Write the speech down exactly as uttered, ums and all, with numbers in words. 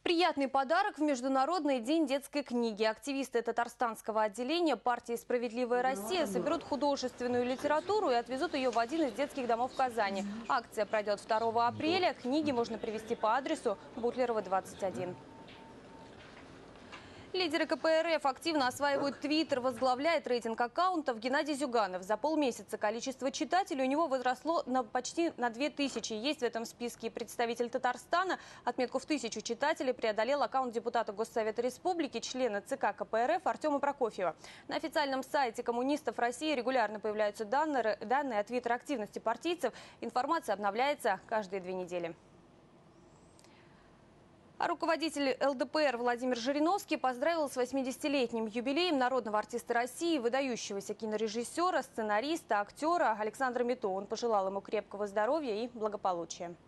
Приятный подарок в Международный день детской книги. Активисты татарстанского отделения партии «Справедливая Россия» соберут художественную литературу и отвезут ее в один из детских домов Казани. Акция пройдет второго апреля. Книги можно привезти по адресу Бутлерова, двадцать один. Лидеры ка пэ эр эф активно осваивают Твиттер. Возглавляет рейтинг аккаунтов Геннадий Зюганов. За полмесяца количество читателей у него возросло на почти на две тысячи. Есть в этом списке и представитель Татарстана. Отметку в тысячу читателей преодолел аккаунт депутата Госсовета Республики, члена цэ ка ка пэ эр эф Артема Прокофьева. На официальном сайте коммунистов России регулярно появляются данные, данные о твиттер-активности партийцев. Информация обновляется каждые две недели. А руководитель эл дэ пэ эр Владимир Жириновский поздравил с восьмидесятилетним юбилеем народного артиста России, выдающегося кинорежиссера, сценариста, актера Александра Мито. Он пожелал ему крепкого здоровья и благополучия.